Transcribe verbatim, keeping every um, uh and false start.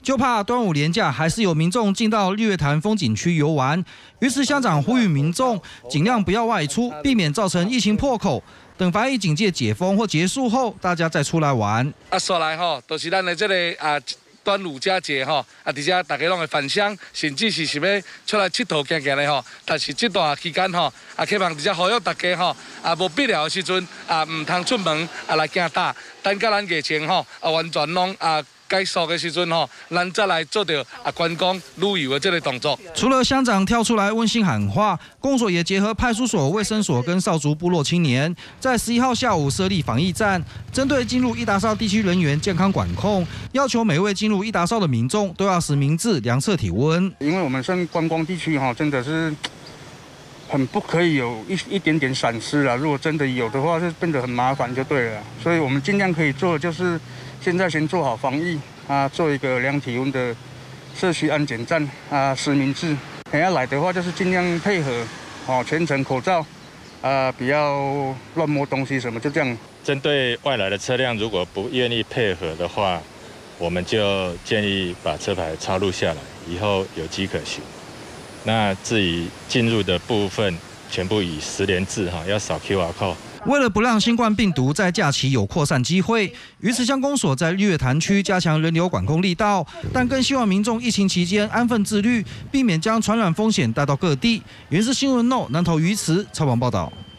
就怕端午连假还是有民众进到日月潭风景区游玩，于是乡长呼吁民众尽量不要外出，避免造成疫情破口。等防疫警戒解封或结束后，大家再出来玩。 啊，说来吼，都、就是咱的这个啊。 端午佳节吼，啊，而且大家拢会返乡，甚至是想要出来佚佗行行的吼。但是这段期间吼，啊，希望直接呼吁大家吼，啊，无必要的时阵啊，唔通出门啊来行大，等到咱疫情吼啊完全拢啊结束的时阵吼，咱再来做到啊观光旅游的这个动作。 除了乡长跳出来温馨喊话，公所也结合派出所、卫生所跟少族部落青年，在十一号下午设立防疫站，针对进入伊达邵地区人员健康管控，要求每位进入伊达邵的民众都要实名制量测体温。 因为我们算观光地区哈，真的是很不可以有一一点点闪失啦。如果真的有的话，是变得很麻烦就对了。所以我们尽量可以做的就是。 现在先做好防疫啊，做一个量体温的社区安检站啊，实名制。等下来的话，就是尽量配合，哦，全程口罩，啊，不要乱摸东西什么，就这样。 针对外来的车辆，如果不愿意配合的话，我们就建议把车牌抄录下来，以后有迹可循。那至于进入的部分，全部以实联制哈，要扫 Q R code。 为了不让新冠病毒在假期有扩散机会，鱼池乡公所在日月潭区加强人流管控力道，但更希望民众疫情期间安分自律，避免将传染风险带到各地。原是新闻 No 南投鱼池采访报道。